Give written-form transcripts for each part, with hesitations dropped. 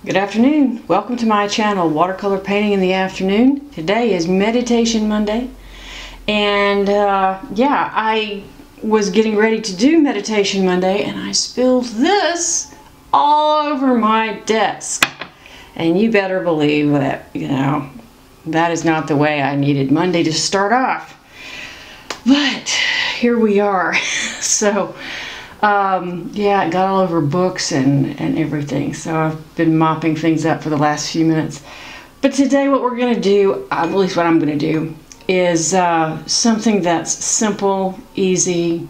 Good afternoon. Welcome to my channel, Watercolor Painting in the Afternoon. Today is Meditation Monday, and yeah, I was getting ready to do Meditation Monday and I spilled this all over my desk. And you better believe that, that is not the way I needed Monday to start off. But here we are. So yeah, it got all over books and everything, so I've been mopping things up for the last few minutes. But today what we're going to do, at least what I'm going to do, is something that's simple, easy,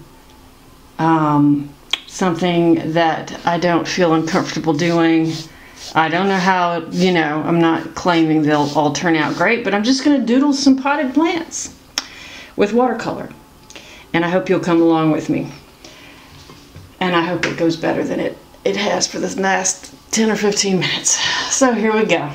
something that I don't feel uncomfortable doing. I don't know how, I'm not claiming they'll all turn out great, but I'm just going to doodle some potted plants with watercolor. And I hope you'll come along with me. And I hope it goes better than it has for the last 10 or 15 minutes. So here we go.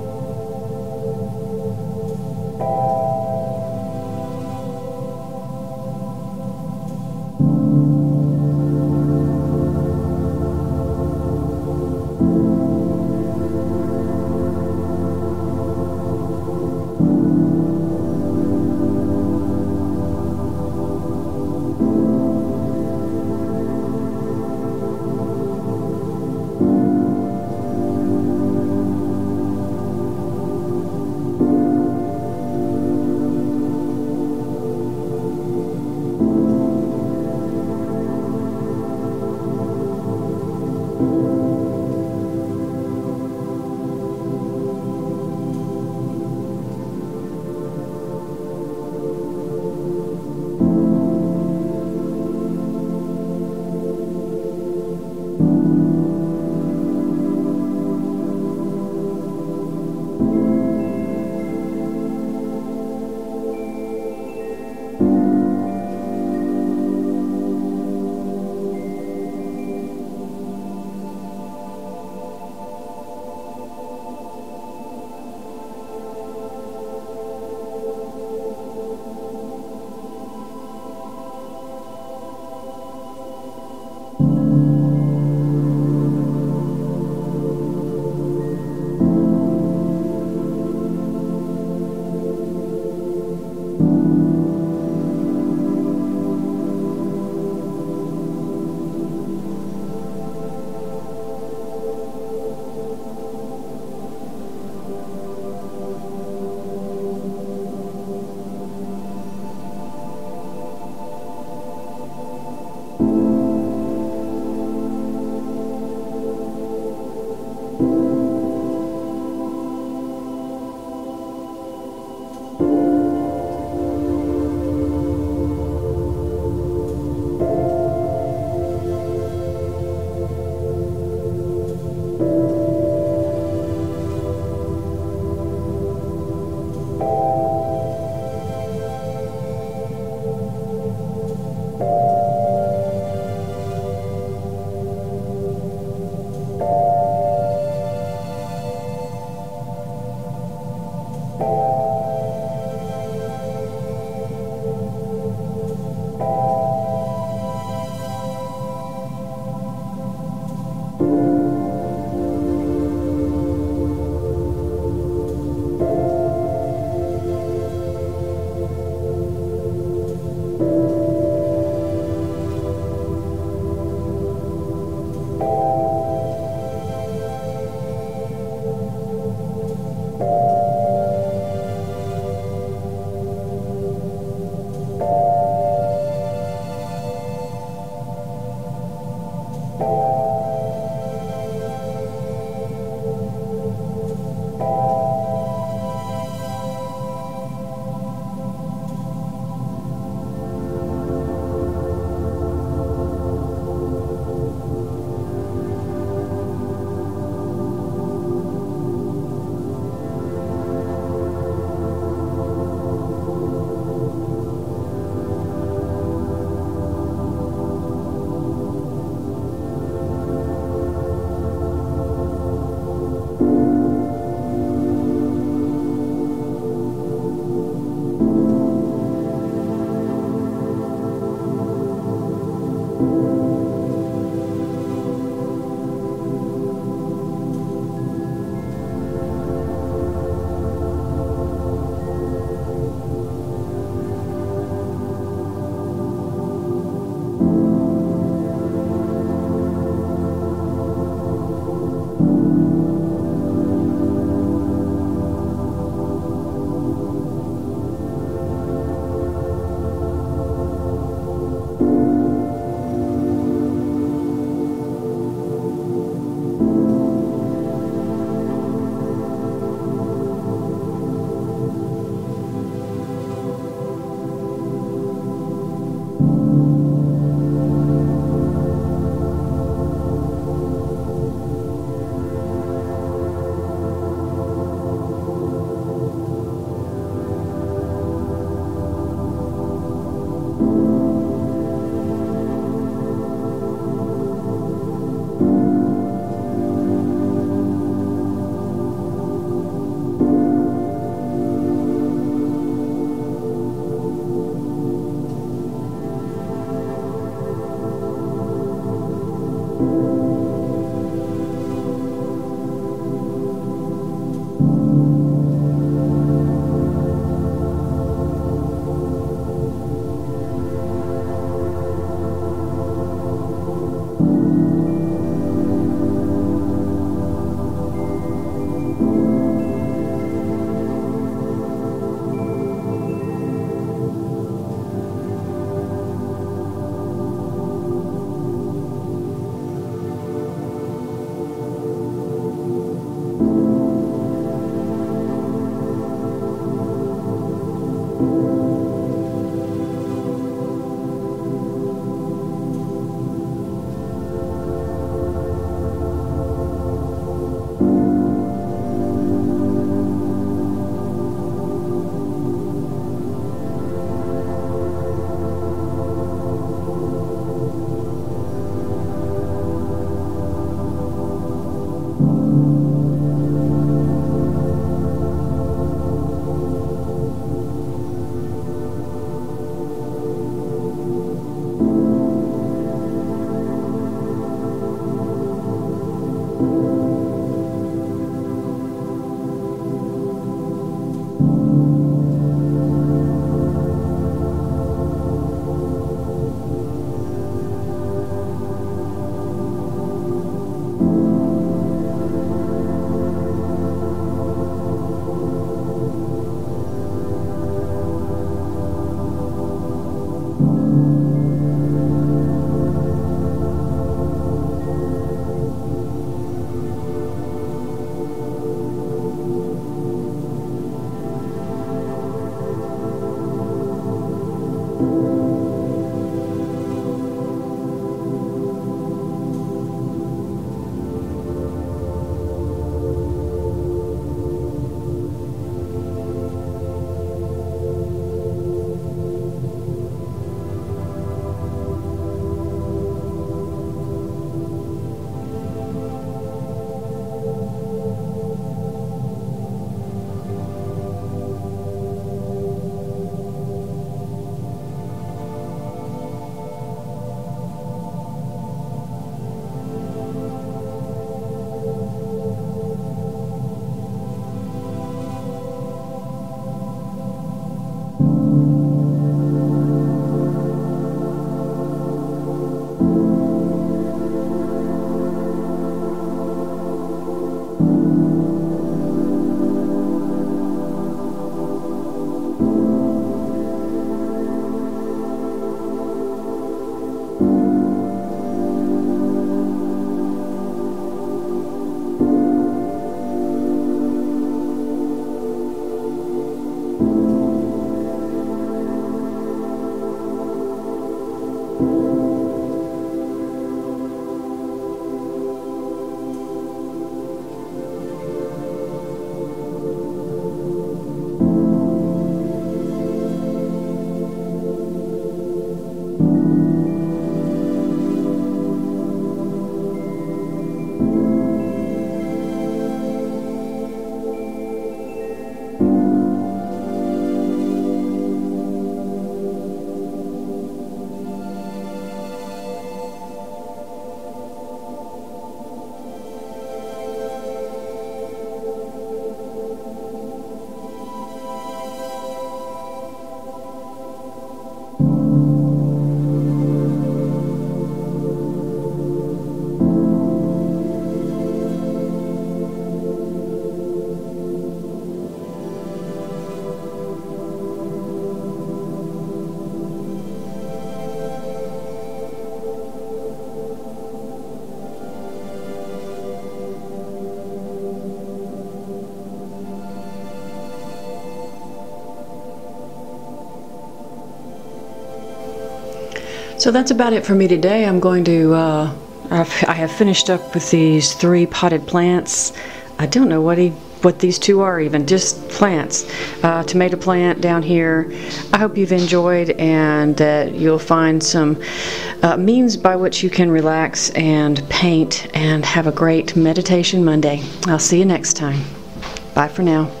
So that's about it for me today. I'm going to, I have finished up with these 3 potted plants. I don't know what these 2 are even, just plants. Tomato plant down here. I hope you've enjoyed and that you'll find some means by which you can relax and paint and have a great Meditation Monday. I'll see you next time. Bye for now.